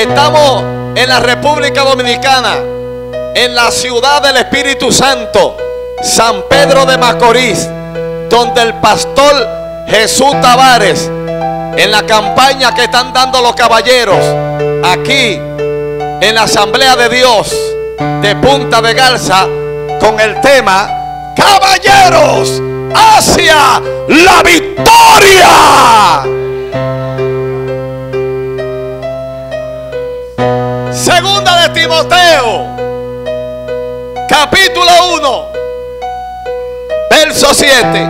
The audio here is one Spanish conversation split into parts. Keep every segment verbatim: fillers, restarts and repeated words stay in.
Estamos en la República Dominicana, en la ciudad del Espíritu Santo, San Pedro de Macorís, donde el pastor Jesús Tavares, en la campaña que están dando los caballeros aquí en la Asamblea de Dios de Punta de Garza, con el tema Caballeros hacia la victoria. Segunda de Timoteo, capítulo uno, verso siete.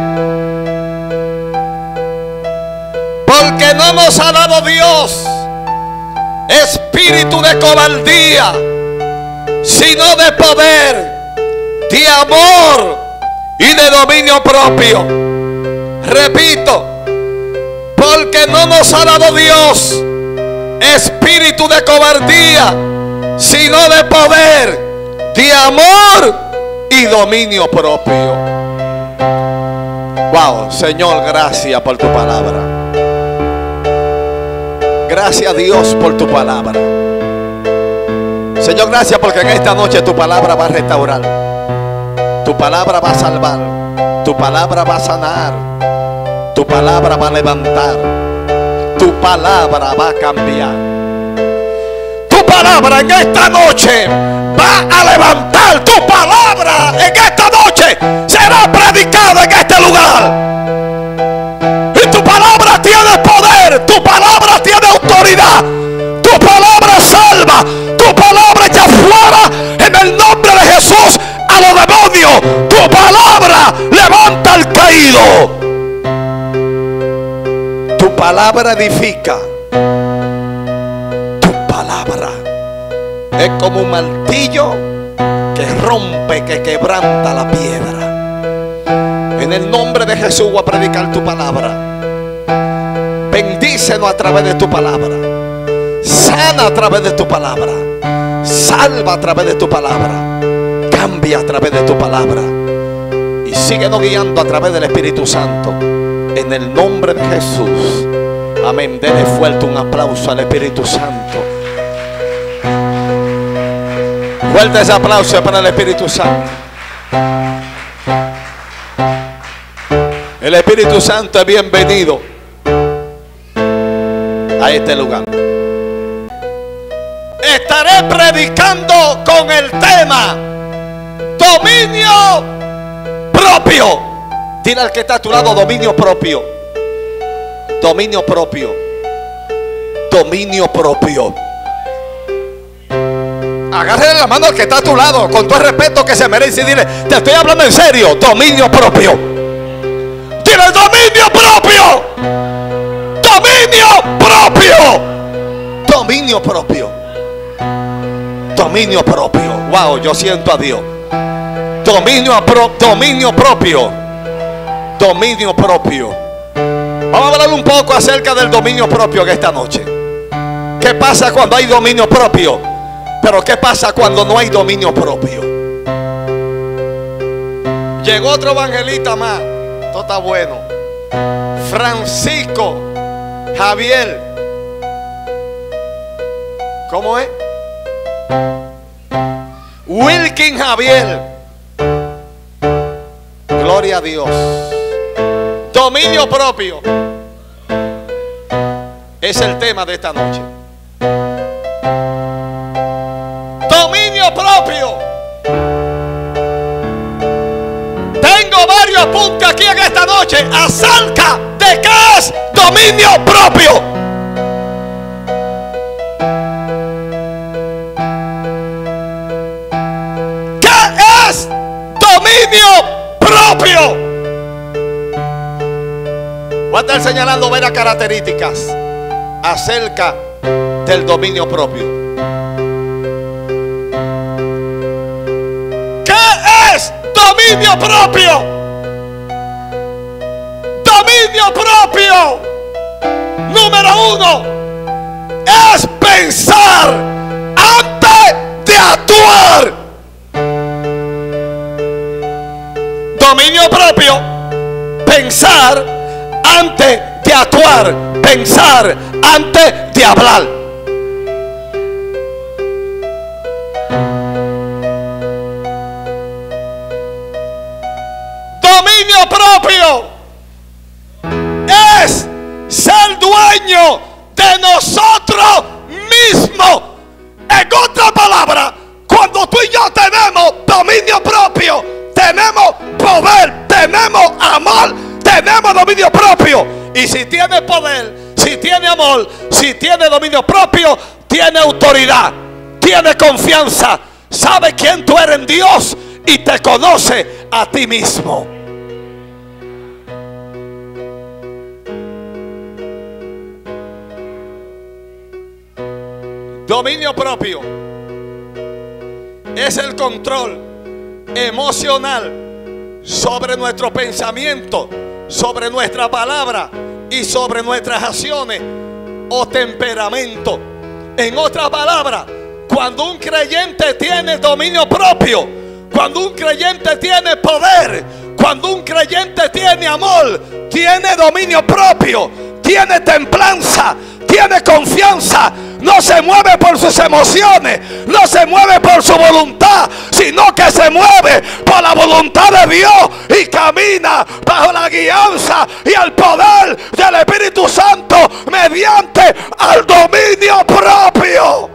Porque no nos ha dado Dios espíritu de cobardía, sino de poder, de amor y de dominio propio. Repito, porque no nos ha dado Dios espíritu de cobardía, sino de poder, de amor y dominio propio. Wow, Señor, gracias por tu palabra. Gracias a Dios por tu palabra. Señor, gracias porque en esta noche tu palabra va a restaurar, tu palabra va a salvar, tu palabra va a sanar, tu palabra va a levantar, tu palabra va a cambiar. Tu palabra en esta noche va a levantar. Tu palabra en esta noche será predicada en este lugar. Y tu palabra tiene poder, tu palabra tiene autoridad, tu palabra salva, tu palabra echa fuera en el nombre de Jesús a los demonios. Tu palabra levanta al caído. Tu palabra edifica. Tu palabra es como un martillo que rompe, que quebranta la piedra. En el nombre de Jesús voy a predicar tu palabra. Bendícenos a través de tu palabra. Sana a través de tu palabra. Salva a través de tu palabra. Cambia a través de tu palabra. Y síguenos guiando a través del Espíritu Santo. En el nombre de Jesús. Amén. Dele fuerte un aplauso al Espíritu Santo. Fuerte ese aplauso para el Espíritu Santo. El Espíritu Santo es bienvenido a este lugar. Estaré predicando con el tema dominio propio. Dile al que está a tu lado: dominio propio. Dominio propio. Dominio propio. Agárrele la mano al que está a tu lado con todo el respeto que se merece y dile: te estoy hablando en serio. Dominio propio. Dile: dominio propio. Dominio propio. Dominio propio. Dominio propio. Wow, yo siento a Dios. Dominio, pro, dominio propio. Dominio propio. Vamos a hablar un poco acerca del dominio propio en esta noche. ¿Qué pasa cuando hay dominio propio? Pero ¿qué pasa cuando no hay dominio propio? Llegó otro evangelista más. Esto está bueno. Francisco Javier. ¿Cómo es? Wilkin Javier. Gloria a Dios. Dominio propio es el tema de esta noche. Dominio propio. Tengo varios apuntes aquí en esta noche acerca de qué es dominio propio. ¿Qué es dominio propio? Voy a estar señalando varias características acerca del dominio propio. ¿Qué es dominio propio? Dominio propio, número uno, es pensar antes de actuar. Dominio propio, pensar antes de actuar, pensar antes de hablar. propio es ser dueño de nosotros mismos. En otras palabras, cuando tú y yo tenemos dominio propio, tenemos poder, tenemos amor, tenemos dominio propio. Y si tiene poder, si tiene amor, si tiene dominio propio, tiene autoridad, tiene confianza, sabe quién tú eres en Dios y te conoce a ti mismo. Dominio propio es el control emocional sobre nuestro pensamiento, sobre nuestra palabra y sobre nuestras acciones o temperamento. En otras palabras, cuando un creyente tiene dominio propio, cuando un creyente tiene poder, cuando un creyente tiene amor, tiene dominio propio, tiene templanza, tiene confianza, no se mueve por sus emociones, no se mueve por su voluntad, sino que se mueve por la voluntad de Dios y camina bajo la guianza y el poder del Espíritu Santo mediante al dominio propio.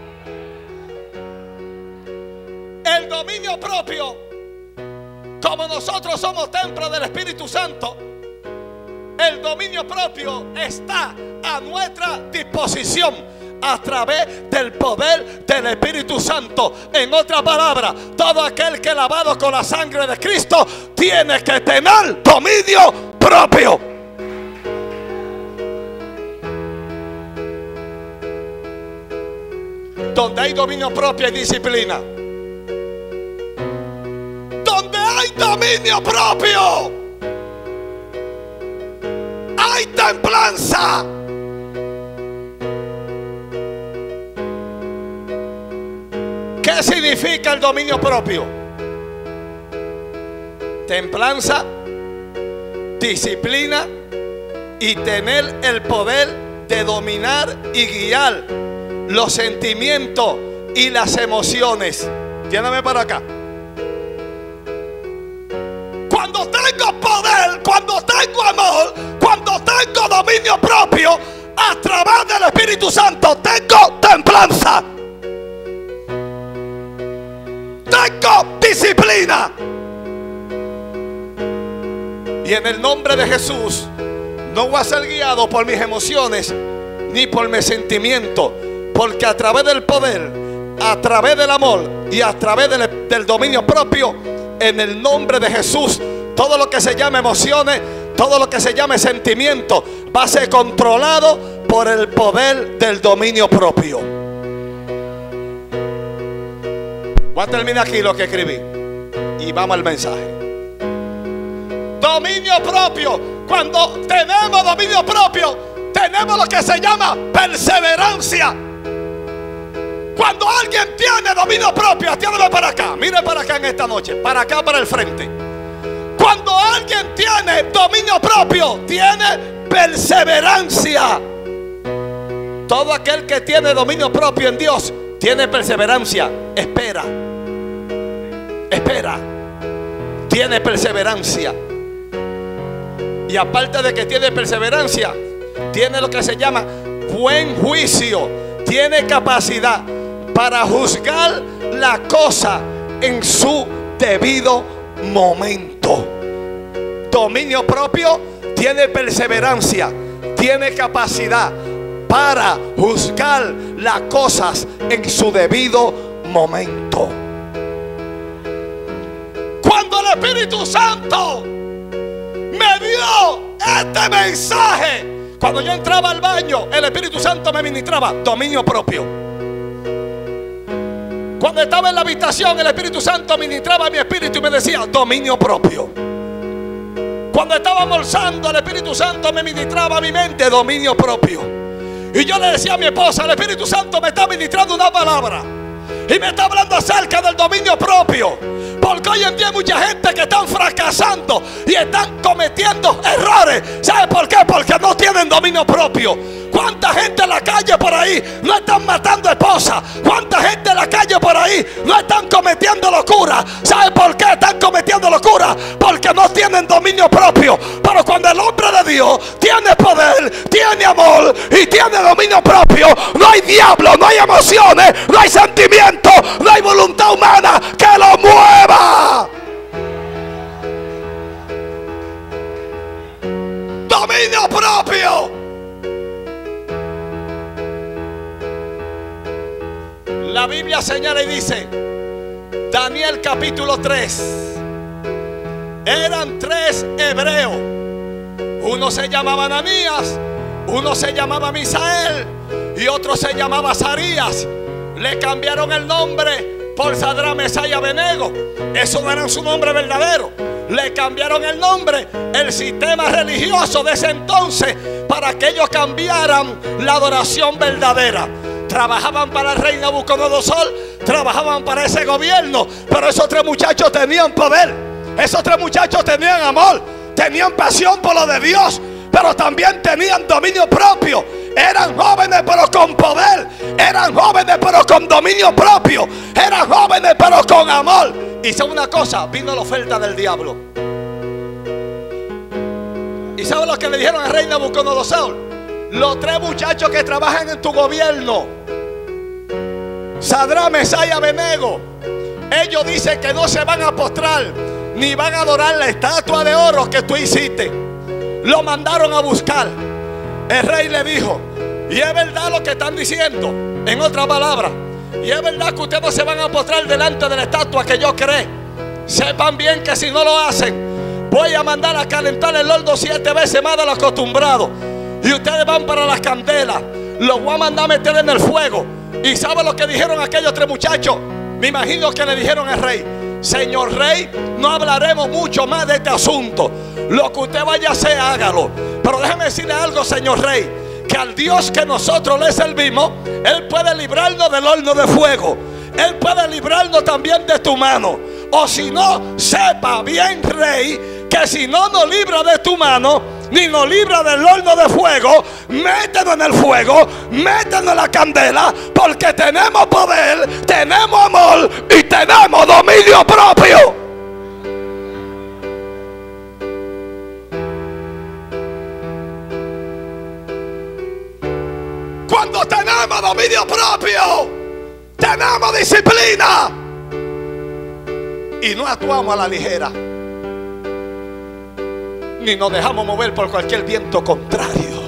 El dominio propio, como nosotros somos templo del Espíritu Santo, el dominio propio está a nuestra disposición a través del poder del Espíritu Santo. En otras palabras, todo aquel que lavado con la sangre de Cristo tiene que tener dominio propio. Donde hay dominio propio hay disciplina. Donde hay dominio propio hay templanza. ¿Qué significa el dominio propio? Templanza, disciplina y tener el poder de dominar y guiar los sentimientos y las emociones. Lléname para acá. Cuando tengo poder, cuando tengo amor, cuando tengo dominio propio, a través del Espíritu Santo tengo templanza, tengo disciplina. Y en el nombre de Jesús no voy a ser guiado por mis emociones ni por mis sentimientos, porque a través del poder, a través del amor y a través del, del dominio propio, en el nombre de Jesús, todo lo que se llame emociones, todo lo que se llame sentimiento, va a ser controlado por el poder del dominio propio. Voy a terminar aquí lo que escribí y vamos al mensaje. Dominio propio. Cuando tenemos dominio propio, tenemos lo que se llama perseverancia. Cuando alguien tiene dominio propio, atiéndeme para acá, mire para acá en esta noche, para acá, para el frente. Cuando alguien tiene dominio propio, tiene perseverancia. Todo aquel que tiene dominio propio en Dios tiene perseverancia. Espera, espera, tiene perseverancia. Y aparte de que tiene perseverancia, tiene lo que se llama buen juicio. Tiene capacidad para juzgar la cosa en su debido momento. Dominio propio, tiene perseverancia, tiene capacidad para juzgar las cosas en su debido momento. Cuando el Espíritu Santo me dio este mensaje, cuando yo entraba al baño, el Espíritu Santo me ministraba dominio propio. Cuando estaba en la habitación, el Espíritu Santo ministraba a mi espíritu y me decía dominio propio. Cuando estaba almorzando, el Espíritu Santo me ministraba a mi mente dominio propio. Y yo le decía a mi esposa, el Espíritu Santo me está ministrando una palabra y me está hablando acerca del dominio propio. Porque hoy en día hay mucha gente que están fracasando y están cometiendo errores. ¿Sabe por qué? Porque no tienen dominio propio. ¿Cuánta gente en la calle por ahí no están matando esposas? ¿Cuánta gente en la calle por ahí no están cometiendo locura? ¿Sabe por qué están cometiendo locura? Porque no tienen dominio propio. Pero cuando el hombre de Dios tiene poder, tiene amor y tiene dominio propio, no hay diablo, no hay emociones, no hay sentimiento, no hay voluntad humana que lo mueva. Dominio propio. La Biblia señala y dice, Daniel capítulo tres, eran tres hebreos. Uno se llamaba Ananías, uno se llamaba Misael y otro se llamaba Azarías. Le cambiaron el nombre por Sadrach, Mesach y Abednego. Eso no era su nombre verdadero. Le cambiaron el nombre, el sistema religioso de ese entonces, para que ellos cambiaran la adoración verdadera. Trabajaban para el rey Nabucodonosor, trabajaban para ese gobierno, pero esos tres muchachos tenían poder, esos tres muchachos tenían amor, tenían pasión por lo de Dios, pero también tenían dominio propio. Eran jóvenes pero con poder, eran jóvenes pero con dominio propio, eran jóvenes pero con amor. Y sabe una cosa, vino la oferta del diablo. ¿Y sabe lo que le dijeron al rey Nabucodonosor? Los tres muchachos que trabajan en tu gobierno, Sadrach, Mesach y Abednego, ellos dicen que no se van a postrar ni van a adorar la estatua de oro que tú hiciste. Lo mandaron a buscar. El rey le dijo, y es verdad lo que están diciendo, en otras palabras, y es verdad que ustedes no se van a postrar delante de la estatua que yo creé. Sepan bien que si no lo hacen, voy a mandar a calentar el horno siete veces más de lo acostumbrado. Y ustedes van para las candelas, los voy a mandar a meter en el fuego. ¿Y sabe lo que dijeron aquellos tres muchachos? Me imagino que le dijeron al rey, señor rey, no hablaremos mucho más de este asunto. Lo que usted vaya a hacer, hágalo. Pero déjeme decirle algo, señor rey, que al Dios que nosotros le servimos, Él puede librarnos del horno de fuego. Él puede librarnos también de tu mano. O si no, sepa bien, rey, que si no nos libra de tu mano, ni nos libra del horno de fuego, métenos en el fuego, métenos en la candela, porque tenemos poder, tenemos amor y tenemos dominio propio. Cuando tenemos dominio propio, tenemos disciplina y no actuamos a la ligera, ni nos dejamos mover por cualquier viento contrario.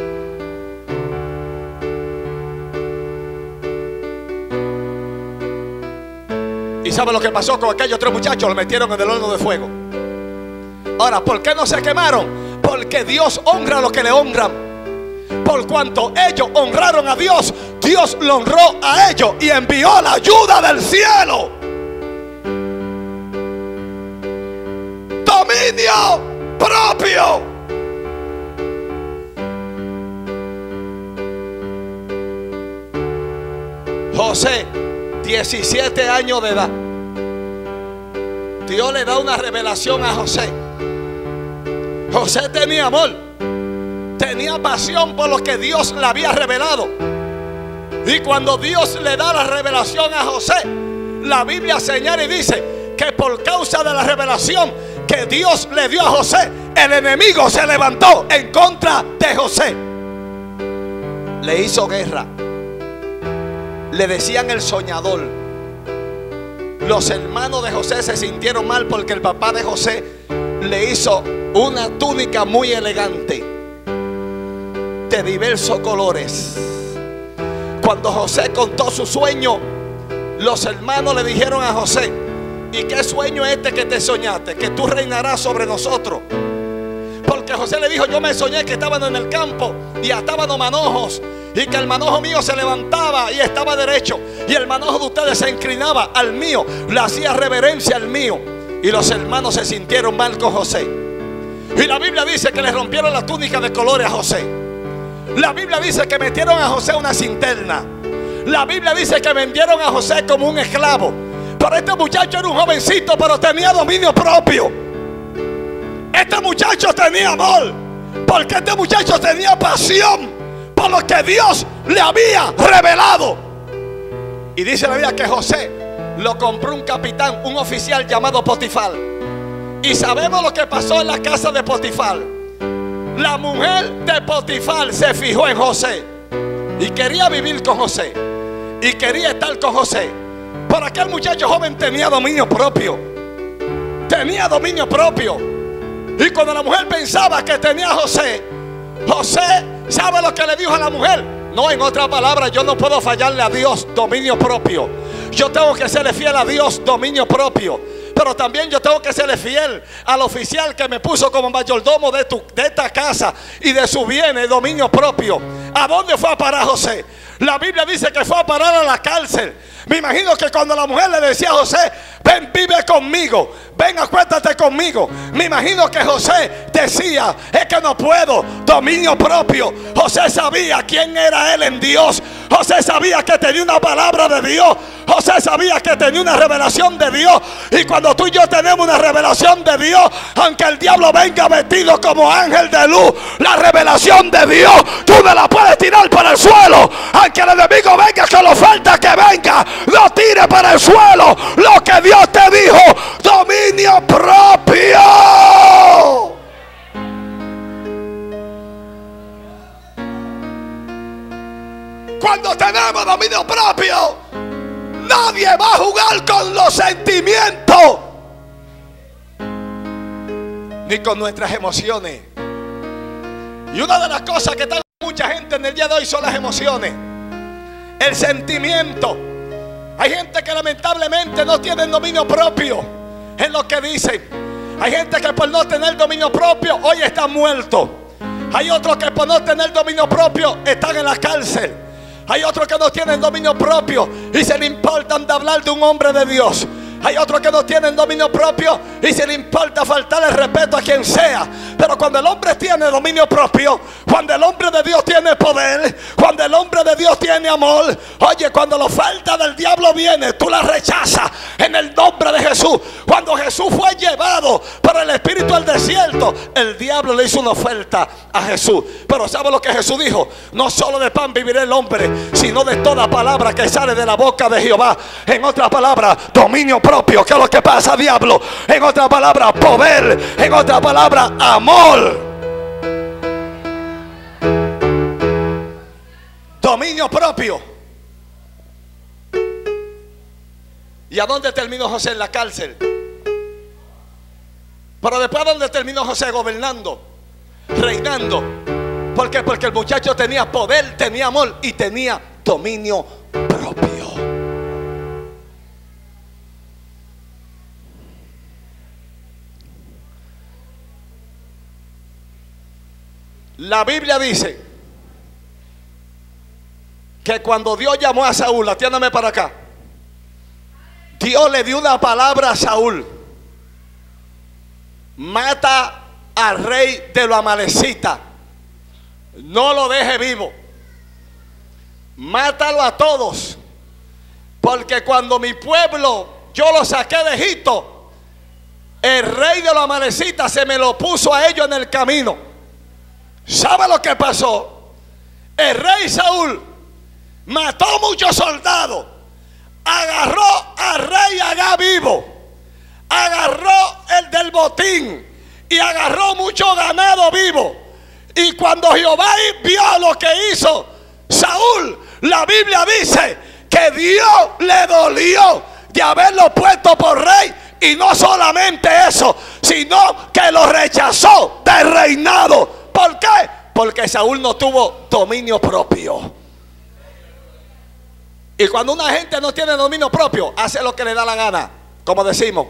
¿Y sabe lo que pasó con aquellos tres muchachos? Los metieron en el horno de fuego. Ahora, ¿por qué no se quemaron? Porque Dios honra a los que le honran. Por cuanto ellos honraron a Dios, Dios lo honró a ellos y envió la ayuda del cielo. Dominio propio. José, diecisiete años de edad. Dios le da una revelación a José. José tenía amor, tenía pasión por lo que Dios le había revelado. Y cuando Dios le da la revelación a José, la Biblia señala y dice que por causa de la revelación que Dios le dio a José, el enemigo se levantó en contra de José. Le hizo guerra. Le decían el soñador. Los hermanos de José se sintieron mal porque el papá de José le hizo una túnica muy elegante de diversos colores. Cuando José contó su sueño, los hermanos le dijeron a José: ¿y qué sueño es este que te soñaste? Que tú reinarás sobre nosotros. Porque José le dijo: yo me soñé que estaban en el campo y ataban manojos, y que el manojo mío se levantaba y estaba derecho, y el manojo de ustedes se inclinaba al mío, le hacía reverencia al mío. Y los hermanos se sintieron mal con José. Y la Biblia dice que le rompieron la túnica de colores a José. La Biblia dice que metieron a José una cinterna. La Biblia dice que vendieron a José como un esclavo. Pero este muchacho era un jovencito, pero tenía dominio propio. Este muchacho tenía amor, porque este muchacho tenía pasión por lo que Dios le había revelado. Y dice la Biblia que José lo compró un capitán, un oficial llamado Potifar. Y sabemos lo que pasó en la casa de Potifar. La mujer de Potifar se fijó en José y quería vivir con José y quería estar con José. Pero aquel muchacho joven tenía dominio propio. Tenía dominio propio. Y cuando la mujer pensaba que tenía a José, José, ¿sabe lo que le dijo a la mujer? No, en otras palabras, yo no puedo fallarle a Dios, dominio propio. Yo tengo que serle fiel a Dios, dominio propio. Pero también yo tengo que serle fiel al oficial que me puso como mayordomo de, tu, de esta casa y de su bienes, dominio propio. ¿A dónde fue a parar José? La Biblia dice que fue a parar a la cárcel. Me imagino que cuando la mujer le decía a José, ven, vive conmigo, ven, acuéstate conmigo. Me imagino que José decía, es que no puedo, dominio propio. José sabía quién era él en Dios. José sabía que tenía una palabra de Dios. José sabía que tenía una revelación de Dios. Y cuando tú y yo tenemos una revelación de Dios, aunque el diablo venga vestido como ángel de luz, la revelación de Dios tú no la puedes tirar para el suelo. Aunque el enemigo venga con la oferta que venga, no tire para el suelo lo que Dios te dijo. Dominio propio. Cuando tenemos dominio propio, nadie va a jugar con los sentimientos ni con nuestras emociones. Y una de las cosas que está mucha gente en el día de hoy son las emociones, el sentimiento. Hay gente que lamentablemente no tiene dominio propio en lo que dicen. Hay gente que por no tener dominio propio hoy está muerto. Hay otros que por no tener dominio propio están en la cárcel. Hay otros que no tienen dominio propio y se le importan de hablar de un hombre de Dios. Hay otros que no tienen dominio propio y se le importa faltar el respeto a quien sea. Pero cuando el hombre tiene dominio propio, cuando el hombre de Dios tiene poder, cuando el hombre de Dios tiene amor, oye, cuando la oferta del diablo viene, tú la rechazas en el nombre de Jesús. Cuando Jesús fue llevado por el Espíritu al desierto, el diablo le hizo una oferta a Jesús. Pero ¿sabe lo que Jesús dijo? No solo de pan vivirá el hombre, sino de toda palabra que sale de la boca de Jehová. En otras palabras, dominio propio. propio. ¿Qué es lo que pasa, diablo? En otra palabra, poder. En otra palabra, amor. Dominio propio. ¿Y a dónde terminó José? En la cárcel. Pero después, ¿a dónde terminó José? Gobernando, reinando. ¿Por qué? Porque el muchacho tenía poder, tenía amor y tenía dominio propio. La Biblia dice que cuando Dios llamó a Saúl, atiéndame para acá, Dios le dio una palabra a Saúl: mata al rey de los amalecitas, no lo deje vivo, mátalo a todos, porque cuando mi pueblo yo lo saqué de Egipto, el rey de los amalecitas se me lo puso a ellos en el camino. ¿Sabe lo que pasó? El rey Saúl mató muchos soldados, agarró al rey Agag vivo, agarró el del botín y agarró mucho ganado vivo. Y cuando Jehová vio lo que hizo Saúl, la Biblia dice que Dios le dolió de haberlo puesto por rey. Y no solamente eso, sino que lo rechazó del reinado. ¿Por qué? Porque Saúl no tuvo dominio propio. Y cuando una gente no tiene dominio propio, hace lo que le da la gana, como decimos,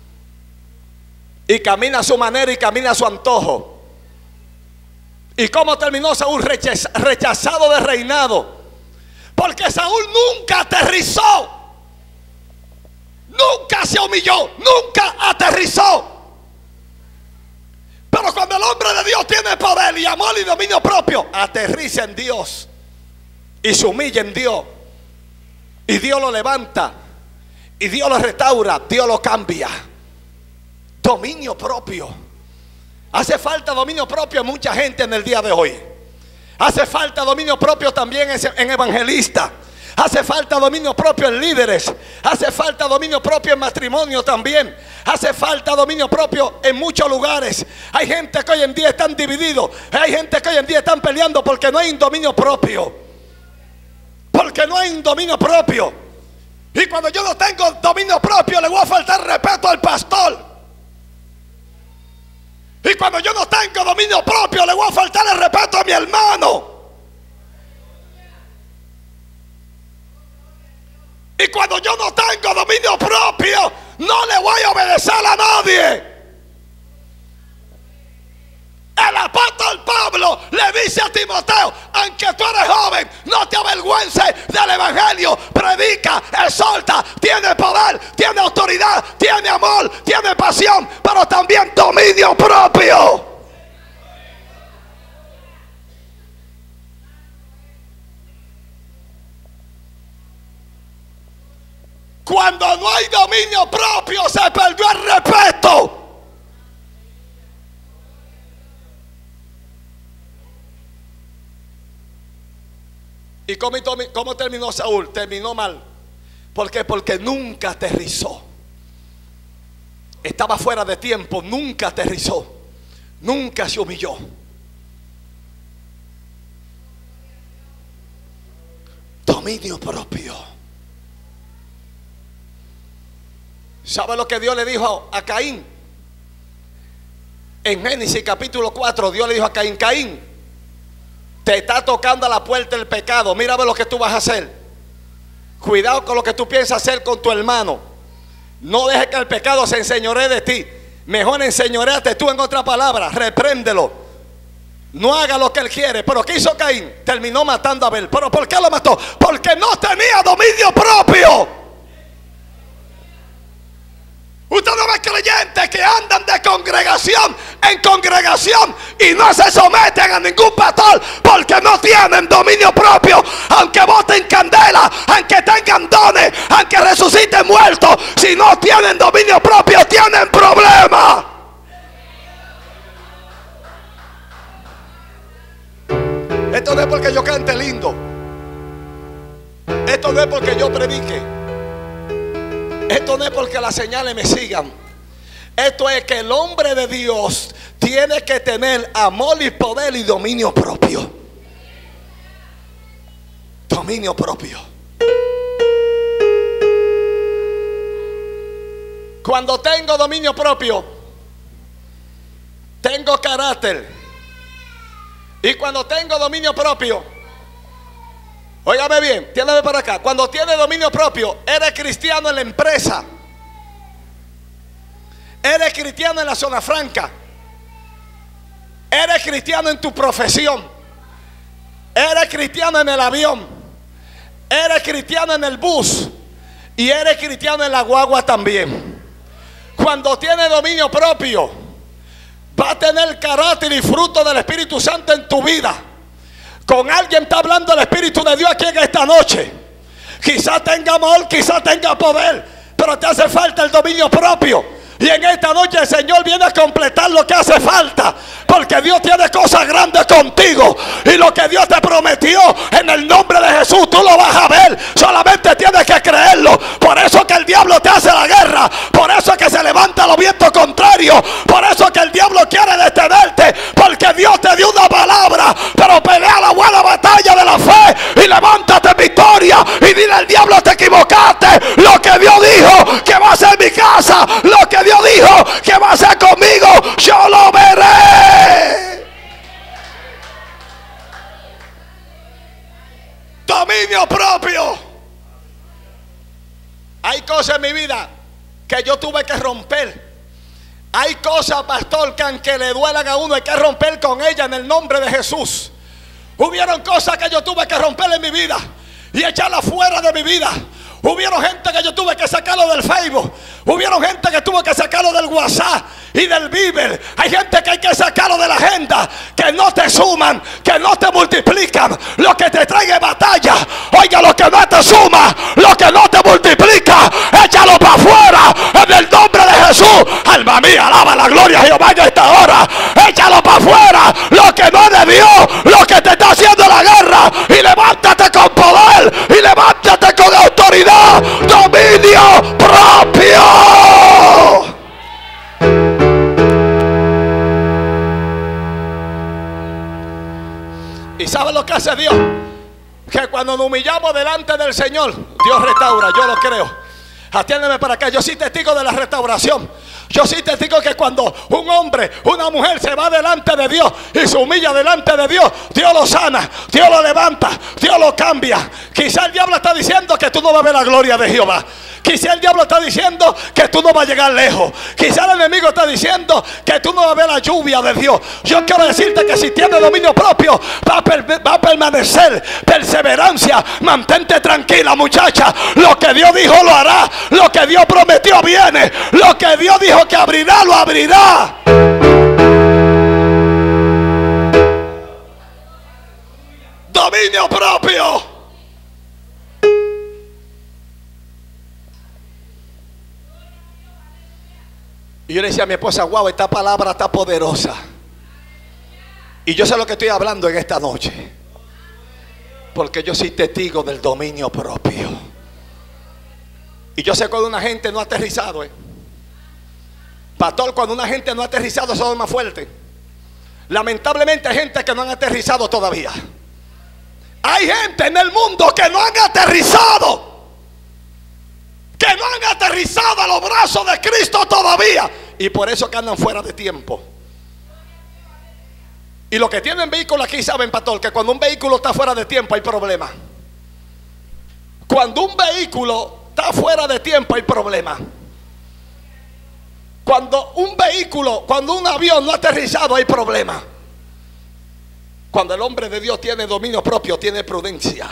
y camina a su manera y camina a su antojo. ¿Y cómo terminó Saúl? Rechaz, rechazado de reinado. Porque Saúl nunca aterrizó, nunca se humilló, nunca aterrizó. Pero cuando el hombre de Dios tiene poder y amor y dominio propio, aterriza en Dios y se humilla en Dios, y Dios lo levanta, y Dios lo restaura, Dios lo cambia. Dominio propio. Hace falta dominio propio a mucha gente en el día de hoy. Hace falta dominio propio también en evangelistas. Hace falta dominio propio en líderes. Hace falta dominio propio en matrimonio también. Hace falta dominio propio en muchos lugares. Hay gente que hoy en día están divididos. Hay gente que hoy en día están peleando porque no hay un dominio propio. Porque no hay un dominio propio. Y cuando yo no tengo dominio propio, le voy a faltar respeto al pastor. Y cuando yo no tengo dominio propio, le voy a faltar el respeto a mi hermano. Y cuando yo no tengo dominio propio, no le voy a obedecer a nadie. El apóstol Pablo le dice a Timoteo: aunque tú eres joven, no te avergüences del evangelio. Predica, exhorta, tiene poder, tiene autoridad, tiene amor, tiene pasión, pero también dominio propio. Cuando no hay dominio propio, se perdió el respeto. ¿Y cómo, cómo terminó Saúl? Terminó mal. ¿Por qué? Porque nunca aterrizó. Estaba fuera de tiempo, nunca aterrizó. Nunca se humilló. Dominio propio. ¿Sabe lo que Dios le dijo a Caín? En Génesis capítulo cuatro, Dios le dijo a Caín: Caín, te está tocando a la puerta el pecado. Mira a ver lo que tú vas a hacer. Cuidado con lo que tú piensas hacer con tu hermano. No dejes que el pecado se enseñoree de ti. Mejor enseñoréate tú, en otra palabra. Repréndelo. No haga lo que él quiere. Pero ¿qué hizo Caín? Terminó matando a Abel. ¿Pero por qué lo mató? Porque no tenía dominio propio. Usted no ve creyentes que andan de congregación en congregación y no se someten a ningún pastor porque no tienen dominio propio. Aunque boten candela, aunque tengan dones, aunque resuciten muertos, si no tienen dominio propio, tienen problemas. Esto no es porque yo cante lindo. Esto no es porque yo predique. Esto no es porque las señales me sigan. Esto es que el hombre de Dios tiene que tener amor y poder y dominio propio. Dominio propio. Cuando tengo dominio propio, tengo carácter. Y cuando tengo dominio propio, óigame bien, tiéndeme para acá. Cuando tienes dominio propio, eres cristiano en la empresa. Eres cristiano en la zona franca. Eres cristiano en tu profesión. Eres cristiano en el avión. Eres cristiano en el bus. Y eres cristiano en la guagua también. Cuando tienes dominio propio, va a tener carácter y fruto del Espíritu Santo en tu vida. Con alguien está hablando el Espíritu de Dios aquí en esta noche. Quizás tenga amor, quizás tenga poder, pero te hace falta el dominio propio. Y en esta noche el Señor viene a completar lo que hace falta, porque Dios tiene cosas grandes contigo. Y lo que Dios te prometió, en el nombre de Jesús, tú lo vas a ver. Solamente tienes que creerlo. Por eso que el diablo te hace la guerra. Por eso que se levanta los vientos contrarios. Por eso que el diablo quiere detenerte, porque Dios te dio una palabra. Pero pelea la buena batalla de la fe y levántate en victoria. Y dile al diablo: te equivocaste. Lo que Dios dijo que va a ser mi casa, lo que Dios dijo que va a hacer conmigo, yo lo veré. Dominio propio. Hay cosas en mi vida que yo tuve que romper. Hay cosas, pastor, que aunque le duelan a uno, hay que romper con ellas en el nombre de Jesús. Hubieron cosas que yo tuve que romper en mi vida y echarlas fuera de mi vida. Hubieron gente que yo tuve que sacarlo del Facebook. Hubieron gente que tuvo que sacarlo del WhatsApp y del Bibel. Hay gente que hay que sacarlo de la agenda, que no te suman, que no te multiplican. Lo que te trae batalla. Oiga, lo que no te suma, lo que no te multiplica, échalo para afuera en el nombre de Jesús. Alma mía, alaba la gloria a Jehová en esta hora. Échalo para afuera. Lo que no es de Dios, lo que te está haciendo con poder y levántate con autoridad. Dominio propio. ¿Y sabe lo que hace Dios? Que cuando nos humillamos delante del Señor, Dios restaura. Yo lo creo. Atiéndeme para acá. Yo soy testigo de la restauración. Yo soy testigo que cuando un hombre, una mujer se va delante de Dios y se humilla delante de Dios, Dios lo sana, Dios lo levanta, Dios lo cambia. Quizá el diablo está diciendo que tú no vas a ver la gloria de Jehová. Quizá el diablo está diciendo que tú no vas a llegar lejos. Quizá el enemigo está diciendo que tú no vas a ver la lluvia de Dios. Yo quiero decirte que si tienes dominio propio, va a, per va a permanecer perseverancia. Mantente tranquila, muchacha. Lo que Dios dijo lo hará. Lo que Dios prometió viene. Lo que Dios dijo que abrirá, lo abrirá. Dominio propio. Y yo le decía a mi esposa, wow, esta palabra está poderosa. Y yo sé lo que estoy hablando en esta noche, porque yo soy testigo del dominio propio. Y yo sé cuando una gente no ha aterrizado, ¿eh? Pastor, cuando una gente no ha aterrizado, eso es más fuerte. Lamentablemente hay gente que no han aterrizado todavía. Hay gente en el mundo que no han aterrizado, que no han aterrizado a los brazos de Cristo todavía, y por eso que andan fuera de tiempo. Y los que tienen vehículos aquí saben, pastor, que cuando un vehículo está fuera de tiempo hay problema. Cuando un vehículo está fuera de tiempo hay problema. Cuando un vehículo, cuando un avión no ha aterrizado hay problema. Cuando el hombre de Dios tiene dominio propio, tiene prudencia.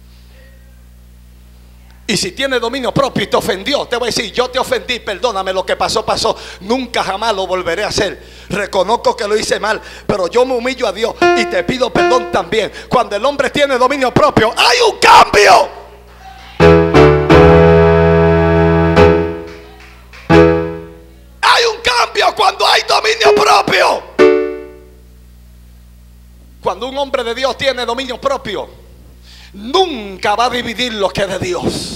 Y si tiene dominio propio y te ofendió, te voy a decir, yo te ofendí, perdóname, lo que pasó, pasó. Nunca jamás lo volveré a hacer. Reconozco que lo hice mal, pero yo me humillo a Dios y te pido perdón también. Cuando el hombre tiene dominio propio, hay un cambio. Hay un cambio cuando hay dominio propio. Cuando un hombre de Dios tiene dominio propio, nunca va a dividir lo que es de Dios.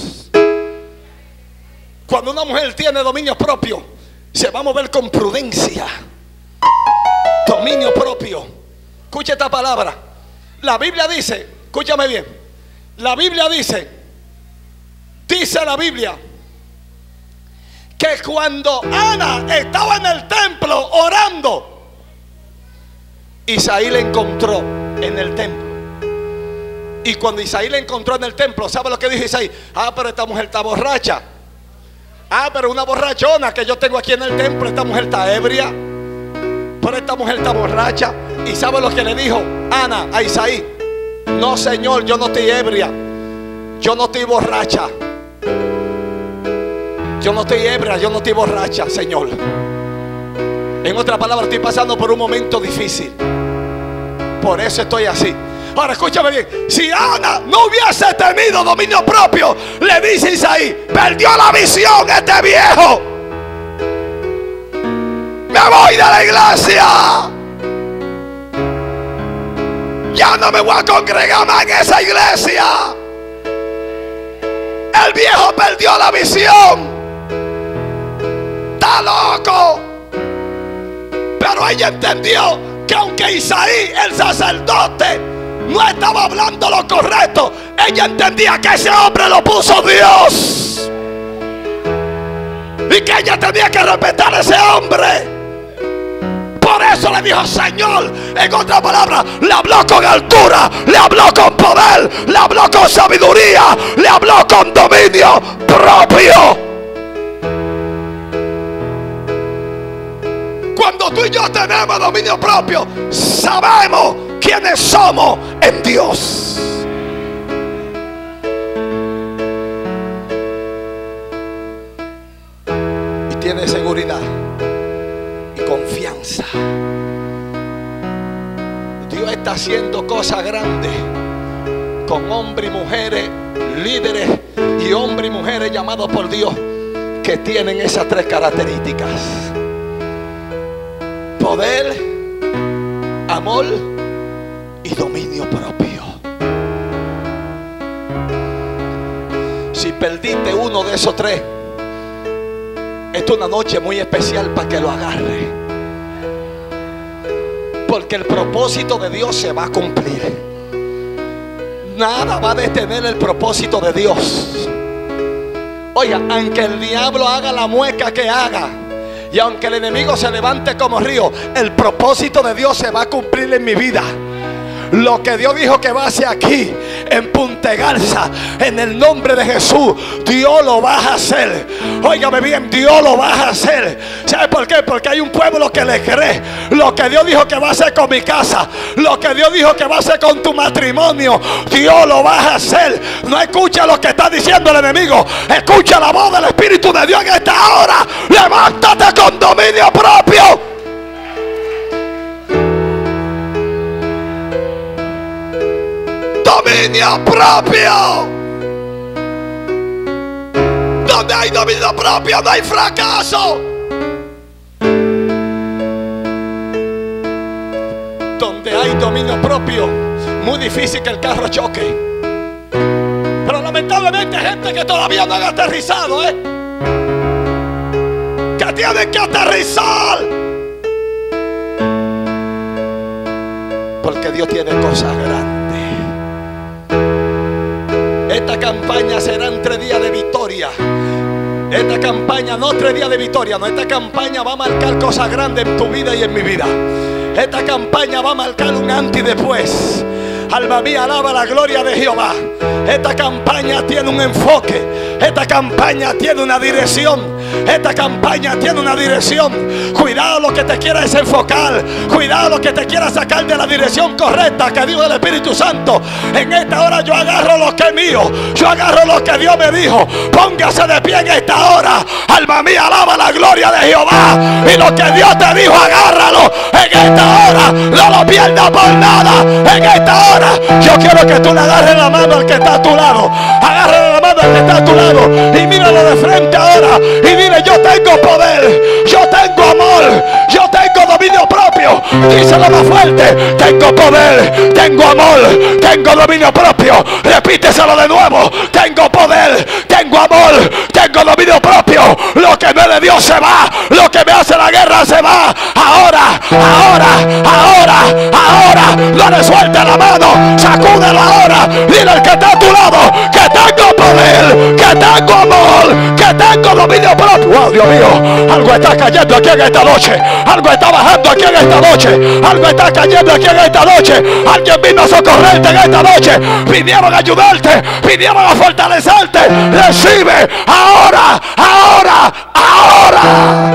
Cuando una mujer tiene dominio propio, se va a mover con prudencia. Dominio propio. Escucha esta palabra. La Biblia dice, escúchame bien. La Biblia dice, dice la Biblia, que cuando Ana estaba en el templo orando, Isaí la encontró en el templo. Y cuando Isaí la encontró en el templo, ¿sabe lo que dijo Isaí? Ah, pero esta mujer está borracha. Ah, pero una borrachona que yo tengo aquí en el templo. Esta mujer está ebria. Pero esta mujer está borracha. ¿Y sabe lo que le dijo Ana a Isaí? No, señor, yo no estoy ebria. Yo no estoy borracha. Yo no estoy ebria, yo no estoy borracha, señor. En otras palabras, estoy pasando por un momento difícil. Por eso estoy así. Ahora escúchame bien. Si Ana no hubiese tenido dominio propio, le dice Isaí, perdió la visión este viejo. Me voy de la iglesia. Ya no me voy a congregar más en esa iglesia. El viejo perdió la visión. Está loco. Pero ella entendió que aunque Isaí, el sacerdote, no estaba hablando lo correcto, ella entendía que ese hombre lo puso Dios y que ella tenía que respetar a ese hombre. Por eso le dijo Señor. En otras palabras, le habló con altura, le habló con poder, le habló con sabiduría, le habló con dominio propio. Cuando tú y yo tenemos dominio propio, sabemos quiénes somos en Dios. Y tiene seguridad y confianza. Dios está haciendo cosas grandes con hombres y mujeres, líderes y hombres y mujeres llamados por Dios, que tienen esas tres características: poder, amor y dominio propio. Si perdiste uno de esos tres, esta es una noche muy especial para que lo agarre, porque el propósito de Dios se va a cumplir. Nada va a detener el propósito de Dios. Oiga, aunque el diablo haga la mueca que haga, y aunque el enemigo se levante como río, el propósito de Dios se va a cumplir en mi vida. Lo que Dios dijo que va a hacer aquí en Punta Garza, en el nombre de Jesús, Dios lo va a hacer. Óigame bien, Dios lo va a hacer. ¿Sabe por qué? Porque hay un pueblo que le cree. Lo que Dios dijo que va a hacer con mi casa, lo que Dios dijo que va a hacer con tu matrimonio, Dios lo va a hacer. No escucha lo que está diciendo el enemigo, escucha la voz del Espíritu de Dios en esta hora. Levántate con dominio propio. Dominio propio. Donde hay dominio propio no hay fracaso. Donde hay dominio propio, muy difícil que el carro choque. Pero lamentablemente hay gente que todavía no han aterrizado, ¿eh? Que tienen que aterrizar. Porque Dios tiene cosas grandes. Esta campaña serán tres días de victoria. Esta campaña, no tres días de victoria, no, esta campaña va a marcar cosas grandes en tu vida y en mi vida. Esta campaña va a marcar un antes y después. Alma mía, alaba la gloria de Jehová. Esta campaña tiene un enfoque. Esta campaña tiene una dirección. Esta campaña tiene una dirección. Cuidado lo que te quiera desenfocar. Cuidado lo que te quiera sacar de la dirección correcta que dijo el Espíritu Santo. En esta hora yo agarro lo que es mío. Yo agarro lo que Dios me dijo. Póngase de pie en esta hora. Alma mía, alaba la gloria de Jehová. Y lo que Dios te dijo, agárralo. En esta hora no lo pierdas por nada. En esta hora yo quiero que tú le agarres la mano al que está a tu lado. Agárrale la mano al que está a tu lado y míralo de frente ahora y dile: yo tengo poder, yo tengo amor, yo tengo dominio propio. Díselo más fuerte: tengo poder, tengo amor, tengo dominio propio. Repíteselo de nuevo: tengo poder, tengo amor, tengo dominio propio. Lo que no es de Dios se va, lo que me hace la guerra se va. Ahora, ahora, ahora, ahora. No le suelte la mano, sacúdelo ahora. Dile al que está a tu lado que tengo poder, que tengo amor, que tengo dominio propio. Wow, Dios mío, algo está cayendo aquí en esta noche. Algo está bajando aquí en esta noche. Algo está cayendo aquí en esta noche. Alguien vino a socorrerte en esta noche. Vinieron a ayudarte, vinieron a fortalecerte. Recibe ahora, ahora, ahora.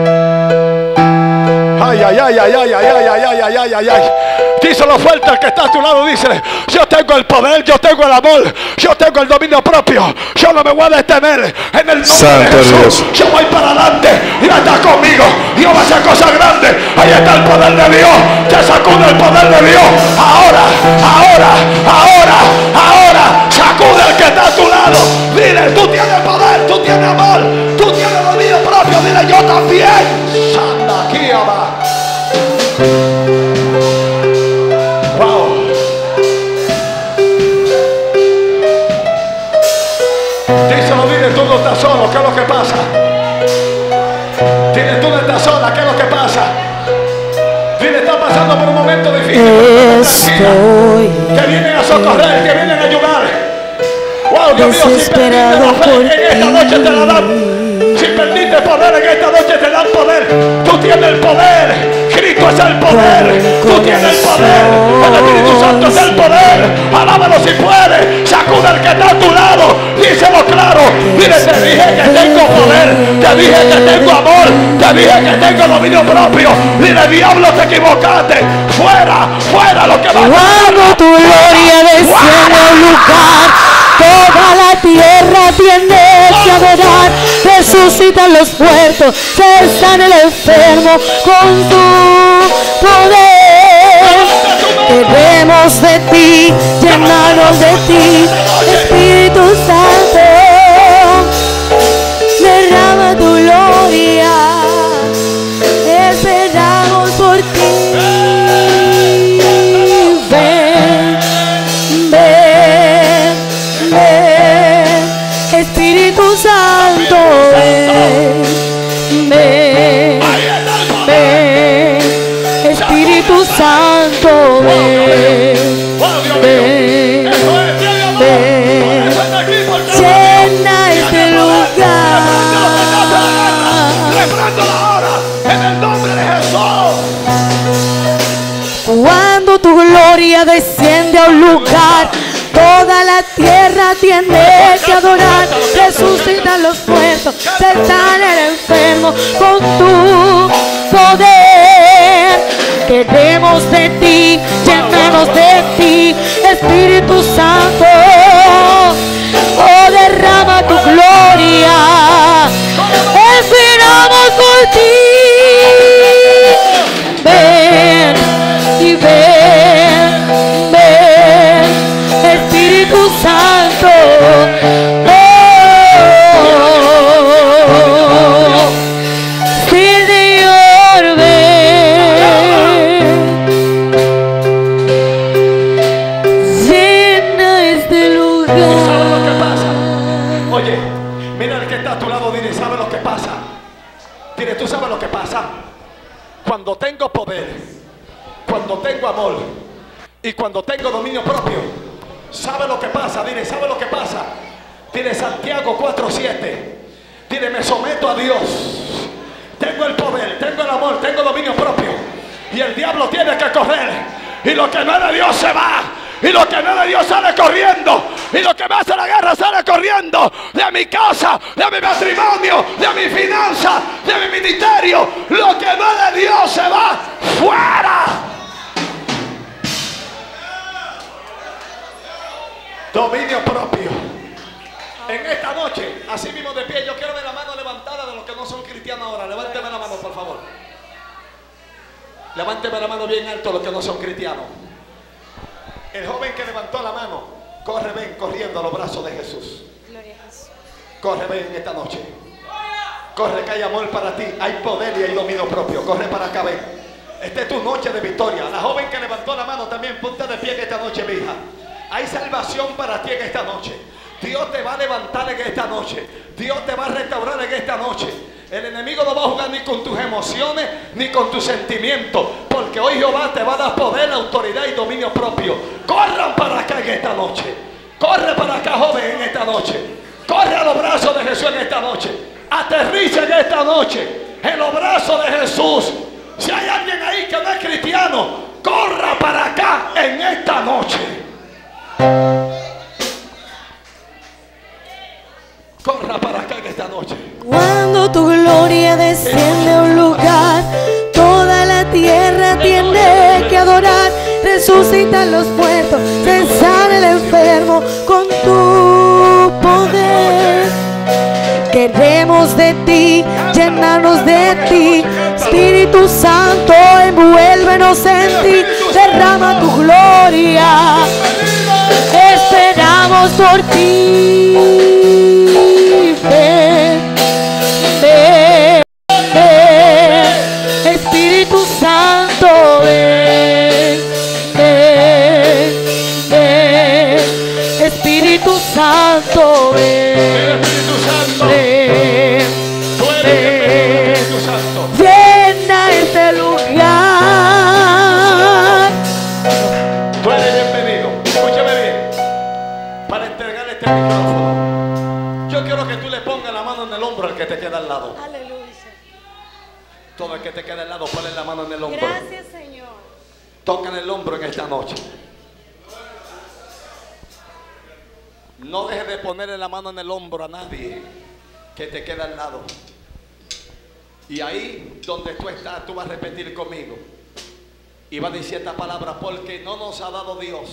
Ay, ay, ay, ay, ay, ay, ay, ay, ay, ay, ay, ay. Díselo fuerte al que está a tu lado. Dísele: yo tengo el poder, yo tengo el amor, yo tengo el dominio propio. Yo no me voy a detener. En el nombre Santo de Jesús, Dios. Yo voy para adelante. Dios está conmigo. Dios va a hacer cosas grandes. Ahí está el poder de Dios. Te sacude el poder de Dios. Ahora, ahora, ahora, ahora. Sacude al que está a tu lado. Dile: tú tienes poder, tú tienes amor, tú tienes dominio propio. Dile: yo también. Santa aquí, amá. Wow. Díselo, dile: tú no estás solo. ¿Qué es lo que pasa? Dile: tú no estás sola. ¿Qué es lo que pasa? Dile: está pasando por un momento difícil. Estoy que vienen a socorrer, que vienen a ayudar. Wow, Dios mío, si perdiste la fe, en esta noche te la dan. Si perdiste poder, en esta noche te dan poder. Tú tienes el poder. Cristo es el poder. Tú tienes el poder. El Espíritu Santo es el poder. Alábalo si puedes. Sacude al que está a tu lado. Díselo claro. Dile: te dije que tengo poder. Te dije que tengo amor. Te dije que tengo dominio propio. Dile: diablo, te equivocaste. Fuera, fuera lo que va a pasar. Cuando tu gloria desciende al lugar, toda la tierra tiene que adorar. Resucitan los muertos, cesan el enfermo con tu poder. Queremos de ti, llenarnos de ti, Espíritu Santo. Derrama tu gloria, esperamos por ti. Ven, ven, ven. Espíritu Santo, ven, ven, ven, Espíritu Santo, ven, ven, ven, llena este lugar. En el nombre de Jesús. Cuando tu gloria desciende a un lugar, toda la tierra tiene que adorar. Resucitan los muertos, se sana el enfermo con tu poder. Queremos de ti, llenarnos de ti, Espíritu Santo. Oh, derrama tu gloria, esperamos por ti. Ven y ven, ven, Espíritu Santo. Oh, sí, Señor, ven, llena este lugar. ¿Sabe lo que pasa? Oye, mira el que está a tu lado, dile, ¿sabe lo que pasa? Dile, ¿tú sabes lo que pasa? Cuando tengo poder, cuando tengo amor y cuando tengo dominio propio, ¿sabe lo que pasa? Dile, ¿sabe lo que pasa? Dile, Santiago cuatro siete. Dile, me someto a Dios. Tengo el poder, tengo el amor, tengo dominio propio. Y el diablo tiene que correr. Y lo que no es de Dios se va. Y lo que no es de Dios sale corriendo. Y lo que me hace la guerra sale corriendo. De mi casa, de mi matrimonio, de mi finanza, de mi ministerio. Lo que no es de Dios se va fuera. Dominio propio. En esta noche, así mismo de pie, yo quiero ver la mano levantada de los que no son cristianos ahora. Levánteme la mano, por favor. Levánteme la mano bien alto los que no son cristianos. El joven que levantó la mano, corre, ven corriendo a los brazos de Jesús. Corre, ven esta noche. Corre, que hay amor para ti, hay poder y hay dominio propio. Corre para acá, ven. Esta es tu noche de victoria. La joven que levantó la mano también, ponte de pie en esta noche, mi hija. Hay salvación para ti en esta noche. Dios te va a levantar en esta noche. Dios te va a restaurar en esta noche. El enemigo no va a jugar ni con tus emociones ni con tus sentimientos, porque hoy Jehová te va a dar poder, autoridad y dominio propio. Corran para acá en esta noche. Corre para acá, joven, en esta noche. Corre a los brazos de Jesús en esta noche. Aterriza en esta noche en los brazos de Jesús. Si hay alguien ahí que no es cristiano, corra para acá en esta noche. Corra para acá en esta noche. Cuando tu gloria desciende a un lugar, toda la tierra tiene que adorar. Resucitan los muertos, se sana el enfermo con tu poder. Queremos de ti, llenarnos de ti, Espíritu Santo, envuélvenos en ti, derrama tu gloria, esperamos por ti. Ven, ven, ven, Espíritu Santo, ven, ven, ven, Espíritu Santo, ven, ven, ven, llena este lugar. Tú eres bienvenido. Escúchame bien. Para entregarle este micrófono, yo quiero que tú le pongas la mano en el hombro al que te queda al lado. Aleluya. Todo el que te queda al lado, ponle la mano en el hombro. Gracias, Señor. Toca en el hombro en esta noche. No dejes de ponerle la mano en el hombro a nadie que te queda al lado. Y ahí donde tú estás, tú vas a repetir conmigo. Y vas a decir esta palabra: porque no nos ha dado Dios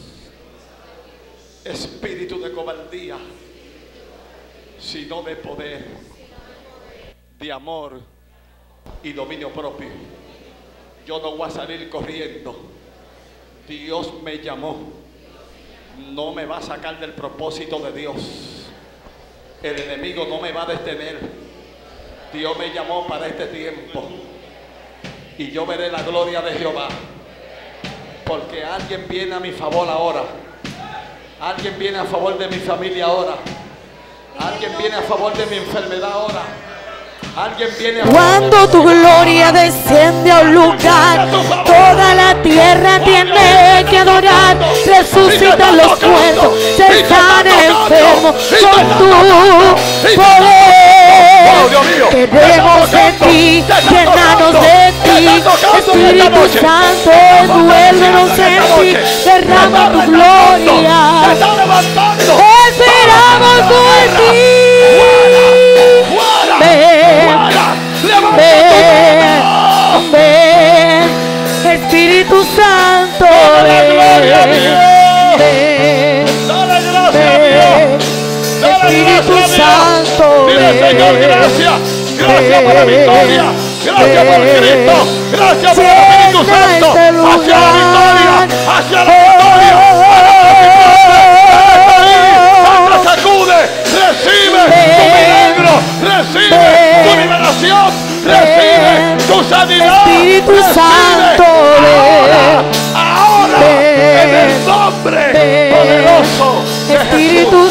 espíritu de cobardía, sino de poder, de amor y dominio propio. Yo no voy a salir corriendo. Dios me llamó. No me va a sacar del propósito de Dios. El enemigo no me va a detener. Dios me llamó para este tiempo. Y yo veré la gloria de Jehová. Porque alguien viene a mi favor ahora. Alguien viene a favor de mi familia ahora. Alguien viene a favor de mi enfermedad ahora. Alguien viene a Cuando tu gloria desciende a un lugar, toda la tierra tiene que adorar. Resucitan los muertos, se sana el enfermo con tu poder. Queremos de ti, llenarnos de ti. Espíritu Santo, envuélvenos en ti. Derrama tu gloria. Esperamos por ti. Ven, ven, ven, Espíritu Santo, ven, ven, ven, Espíritu Santo, ven, Señor, gracias, gracias por la victoria, gracias por Cristo, gracias por el Espíritu Santo, hacia la victoria, hacia la victoria. Sacude, recibe tu milagro, recibe tu liberación, recibe tu sanidad, Espíritu Santo, ahora, ahora, en el nombre poderoso de Espíritu